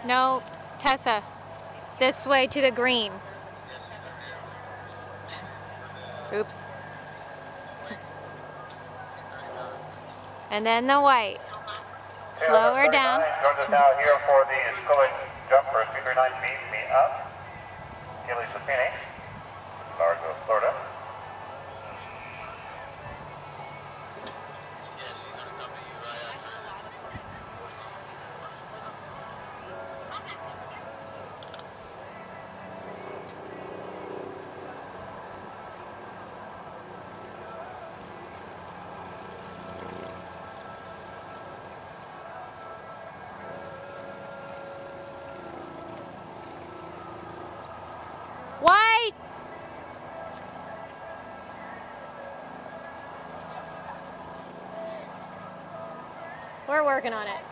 No, Tessa. This way to the green. Oops. And then the white. Slow her down. Joins us now here for the schooling jump for speaker 9 feet, me up. Kelly Sapini, Largo, Florida. White! We're working on it.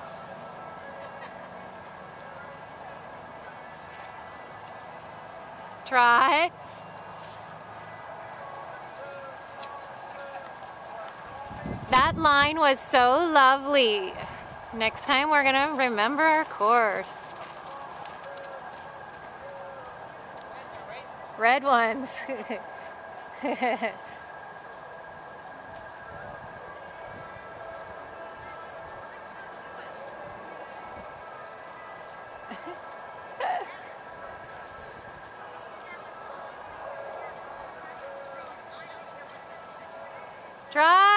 Try it. That line was so lovely. Next time we're gonna remember our course. Red ones. Try.